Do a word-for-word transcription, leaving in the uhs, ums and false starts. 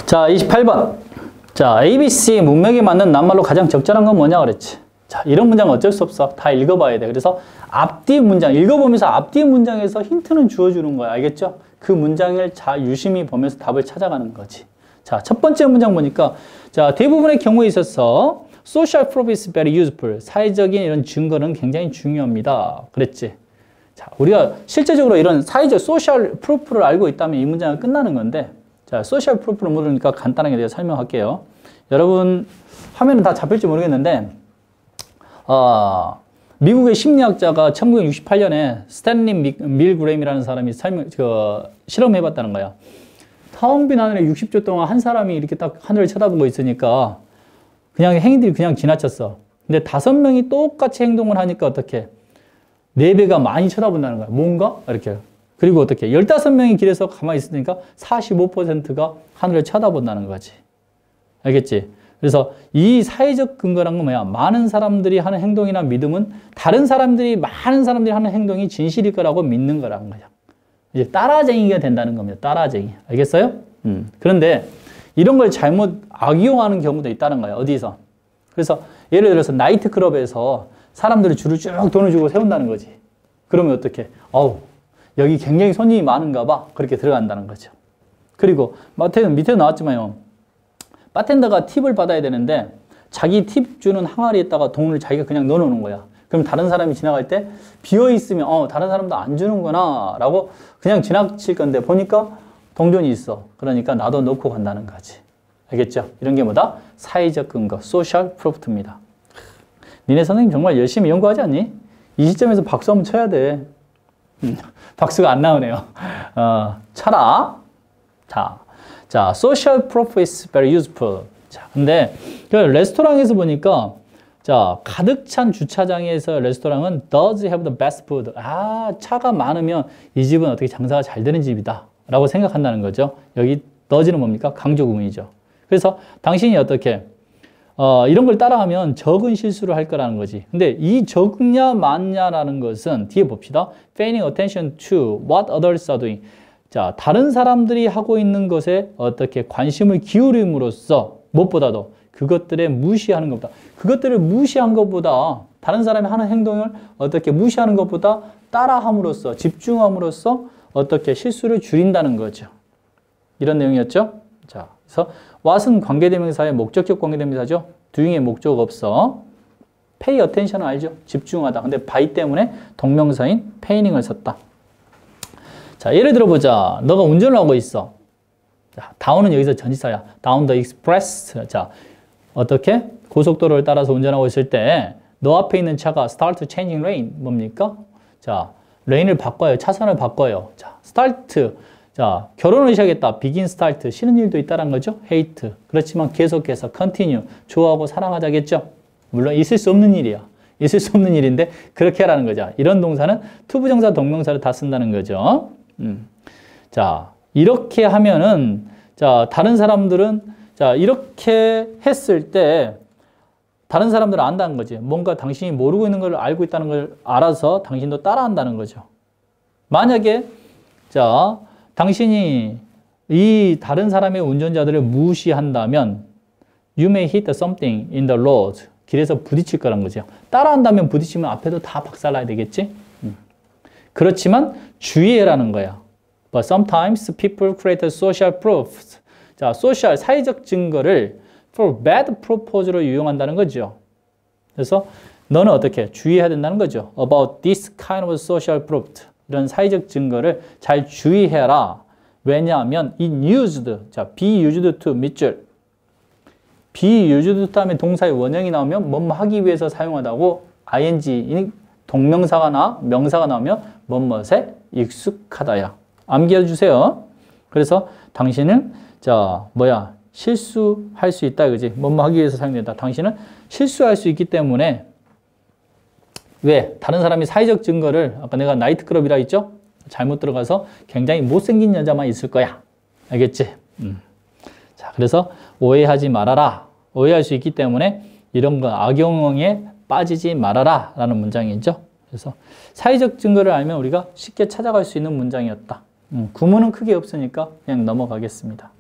자, 이십팔 번. 자, 에이비씨 문맥에 맞는 낱말로 가장 적절한 건 뭐냐 그랬지. 자, 이런 문장은 어쩔 수 없어. 다 읽어봐야 돼. 그래서 앞뒤 문장, 읽어보면서 앞뒤 문장에서 힌트는 주어주는 거야. 알겠죠? 그 문장을 잘 유심히 보면서 답을 찾아가는 거지. 자, 첫 번째 문장 보니까, 자, 대부분의 경우에 있어서 social proof is very useful. 사회적인 이런 증거는 굉장히 중요합니다. 그랬지. 자, 우리가 실제적으로 이런 사회적 social proof를 알고 있다면 이 문장은 끝나는 건데, 자, social proof를 모르니까 간단하게 내가 설명할게요. 여러분, 화면은 다 잡힐지 모르겠는데, 어, 미국의 심리학자가 천구백육십팔 년에 스탠리 밀그레임이라는 사람이 설명, 그, 실험해봤다는 거야. 텅 빈 하늘에 육십 초 동안 한 사람이 이렇게 딱 하늘을 쳐다보고 있으니까 그냥 행위들이 그냥 지나쳤어. 근데 다섯 명이 똑같이 행동을 하니까 어떻게? 네 배가 많이 쳐다본다는 거야. 뭔가? 이렇게. 그리고 어떻게? 열다섯 명이 길에서 가만히 있으니까 사십오 퍼센트가 하늘을 쳐다본다는 거지. 알겠지? 그래서 이 사회적 근거란 건 뭐야? 많은 사람들이 하는 행동이나 믿음은 다른 사람들이, 많은 사람들이 하는 행동이 진실일 거라고 믿는 거라는 거야. 이제 따라쟁이가 된다는 겁니다. 따라쟁이. 알겠어요? 음. 그런데 이런 걸 잘못 악용하는 경우도 있다는 거예요. 어디서? 그래서 예를 들어서 나이트클럽에서 사람들이 줄을 쭉 돈을 주고 세운다는 거지. 그러면 어떻게? 어우, 여기 굉장히 손님이 많은가 봐. 그렇게 들어간다는 거죠. 그리고 밑에, 밑에 나왔지만요. 바텐더가 팁을 받아야 되는데 자기 팁 주는 항아리에다가 돈을 자기가 그냥 넣어놓는 거야. 그럼 다른 사람이 지나갈 때 비어있으면 어 다른 사람도 안 주는구나 라고 그냥 지나칠 건데 보니까 동전이 있어. 그러니까 나도 넣고 간다는 거지. 알겠죠? 이런 게 뭐다? 사회적 근거, social proof입니다. 니네 선생님 정말 열심히 연구하지 않니? 이 시점에서 박수 한번 쳐야 돼. 음, 박수가 안 나오네요. 어, 쳐라. 자, 자, social proof is very useful. 자, 근데 그 레스토랑에서 보니까 자, 가득 찬 주차장에서 레스토랑은 does have the best food. 아, 차가 많으면 이 집은 어떻게 장사가 잘 되는 집이다 라고 생각한다는 거죠. 여기 does는 뭡니까? 강조구문이죠. 그래서 당신이 어떻게 어, 이런 걸 따라하면 적은 실수를 할 거라는 거지. 근데 이 적냐 많냐라는 것은 뒤에 봅시다. Paying attention to what others are doing. 자, 다른 사람들이 하고 있는 것에 어떻게 관심을 기울임으로써 무엇보다도 그것들에 무시하는 것보다 그것들을 무시한 것보다 다른 사람이 하는 행동을 어떻게 무시하는 것보다 따라함으로써 집중함으로써 어떻게 실수를 줄인다는 거죠. 이런 내용이었죠. 자, 그래서 what은 관계대명사의 목적격 관계대명사죠. doing의 목적 없어. pay attention 알죠? 집중하다. 근데 by 때문에 동명사인 paying을 썼다. 자, 예를 들어보자. 너가 운전을 하고 있어. 자, down은 여기서 전치사야. down the express. 자, 어떻게? 고속도로를 따라서 운전하고 있을 때 너 앞에 있는 차가 start changing lane. 뭡니까? 자, 레인을 바꿔요. 차선을 바꿔요. 자, start. 자, 결혼을 시작했다. begin start. 쉬는 일도 있다는 거죠. hate. 그렇지만 계속해서 continue. 좋아하고 사랑하자겠죠. 물론 있을 수 없는 일이야. 있을 수 없는 일인데 그렇게 하라는 거죠. 이런 동사는 투부정사, 동명사를 다 쓴다는 거죠. 음. 자, 이렇게 하면은 자, 다른 사람들은 자, 이렇게 했을 때 다른 사람들은 안다는 거지. 뭔가 당신이 모르고 있는 걸 알고 있다는 걸 알아서 당신도 따라한다는 거죠. 만약에 자, 당신이 이 다른 사람의 운전자들을 무시한다면 you may hit something in the road. 길에서 부딪힐 거란 거죠. 따라한다면 부딪히면 앞에도 다 박살나야 되겠지? 음. 그렇지만 주의해라는 거야. But sometimes people create social proofs. 자, social, 사회적 증거를 for bad purpose로 유용한다는 거죠. 그래서 너는 어떻게 주의해야 된다는 거죠. About this kind of social proof. 이런 사회적 증거를 잘 주의해라. 왜냐하면 it used, 자, be used to 밑줄. be used to 하면 동사의 원형이 나오면 뭐뭐 하기 위해서 사용하다고 ing, 동명사가 나, 명사가 나오면 뭐뭐에 익숙하다야. 암기해 주세요. 그래서 당신은 자, 뭐야? 실수할 수 있다, 그지? 뭐뭐 하기 위해서 사용된다. 당신은 실수할 수 있기 때문에 왜? 다른 사람이 사회적 증거를 아까 내가 나이트클럽이라 했죠? 잘못 들어가서 굉장히 못생긴 여자만 있을 거야. 알겠지? 음. 자, 그래서 오해하지 말아라. 오해할 수 있기 때문에 이런 거 악용에 빠지지 말아라 라는 문장이죠. 그래서 사회적 증거를 알면 우리가 쉽게 찾아갈 수 있는 문장이었다. 음, 구문은 크게 없으니까 그냥 넘어가겠습니다.